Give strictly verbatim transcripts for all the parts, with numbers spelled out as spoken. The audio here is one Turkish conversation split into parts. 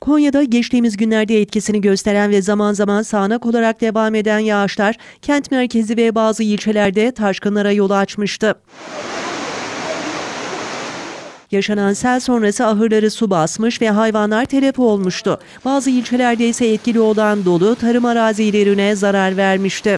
Konya'da geçtiğimiz günlerde etkisini gösteren ve zaman zaman sağanak olarak devam eden yağışlar kent merkezi ve bazı ilçelerde taşkınlara yol açmıştı. Yaşanan sel sonrası ahırları su basmış ve hayvanlar telef olmuştu. Bazı ilçelerde ise etkili olan dolu tarım arazilerine zarar vermişti.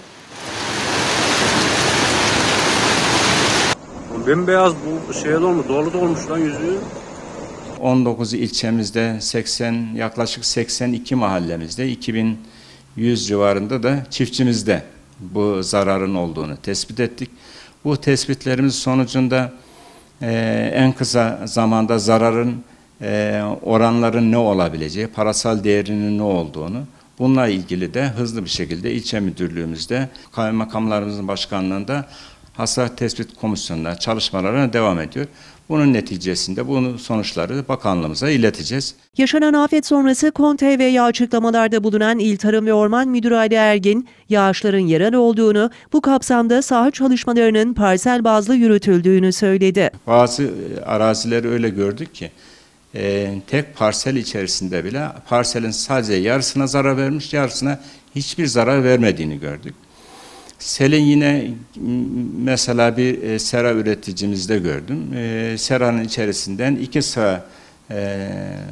Bembeyaz bu şeye dolmuş, dolu dolmuş lan yüzü. on dokuz ilçemizde seksen yaklaşık seksen iki mahallemizde iki bin yüz civarında da çiftçimizde bu zararın olduğunu tespit ettik. Bu tespitlerimiz sonucunda e, en kısa zamanda zararın e, oranların ne olabileceği, parasal değerinin ne olduğunu, bununla ilgili de hızlı bir şekilde ilçe müdürlüğümüzde, kaymakamlarımızın başkanlığında hasar tespit komisyonunda çalışmalarına devam ediyor. Bunun neticesinde bunun sonuçları bakanlığımıza ileteceğiz. Yaşanan afet sonrası Kon T V'ye açıklamalarda bulunan İl Tarım ve Orman Müdürü Ali Ergin, yağışların yerel olduğunu, bu kapsamda saha çalışmalarının parsel bazlı yürütüldüğünü söyledi. Bazı arazileri öyle gördük ki, e, tek parsel içerisinde bile parselin sadece yarısına zarar vermiş, yarısına hiçbir zarar vermediğini gördük. Selin yine mesela bir e, sera üreticimizde gördüm. E, seranın içerisinden iki sıra e,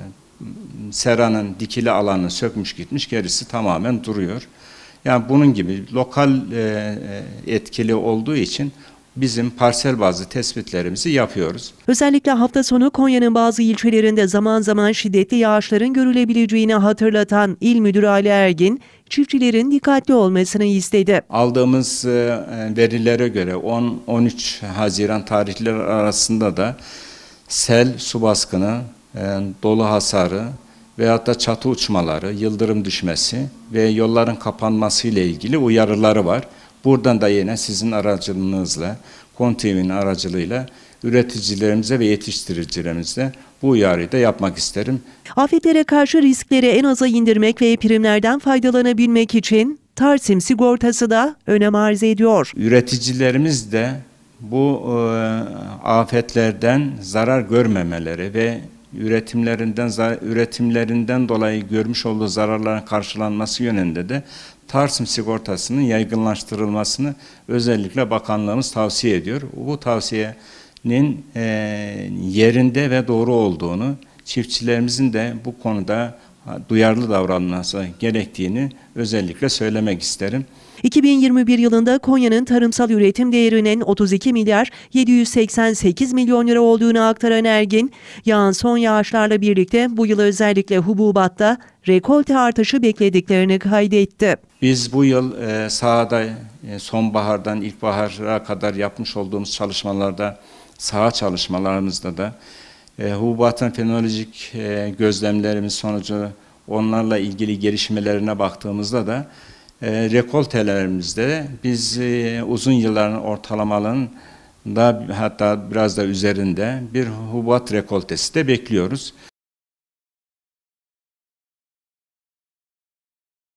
seranın dikili alanını sökmüş gitmiş, gerisi tamamen duruyor. Yani bunun gibi lokal e, etkili olduğu için bizim parsel bazlı tespitlerimizi yapıyoruz. Özellikle hafta sonu Konya'nın bazı ilçelerinde zaman zaman şiddetli yağışların görülebileceğini hatırlatan İl Müdürü Ali Ergin, çiftçilerin dikkatli olmasını istedi. Aldığımız verilere göre on on üç Haziran tarihleri arasında da sel, su baskını, dolu hasarı veyahut da çatı uçmaları, yıldırım düşmesi ve yolların kapanması ile ilgili uyarıları var. Buradan da yine sizin aracılığınızla, Kon T V'nin aracılığıyla üreticilerimize ve yetiştiricilerimize bu uyarıyı da yapmak isterim. Afetlere karşı riskleri en aza indirmek ve primlerden faydalanabilmek için Tarsim sigortası da önem arz ediyor. Üreticilerimiz de bu e, afetlerden zarar görmemeleri ve üretimlerinden üretimlerinden dolayı görmüş olduğu zararların karşılanması yönünde de Tarsim sigortasının yaygınlaştırılmasını özellikle bakanlığımız tavsiye ediyor. Bu tavsiyenin e, yerinde ve doğru olduğunu, çiftçilerimizin de bu konuda duyarlı davranması gerektiğini özellikle söylemek isterim. iki bin yirmi bir yılında Konya'nın tarımsal üretim değerinin otuz iki milyar yedi yüz seksen sekiz milyon lira olduğunu aktaran Ergin, yağan son yağışlarla birlikte bu yıl özellikle hububatta rekolte artışı beklediklerini kaydetti. Biz bu yıl e, sahada e, sonbahardan ilkbahara kadar yapmış olduğumuz çalışmalarda, saha çalışmalarımızda da e, hububatın fenolojik e, gözlemlerimiz sonucu onlarla ilgili gelişmelerine baktığımızda da e, rekoltelerimizde biz e, uzun yılların ortalamalarının da hatta biraz da üzerinde bir hububat rekoltesi de bekliyoruz.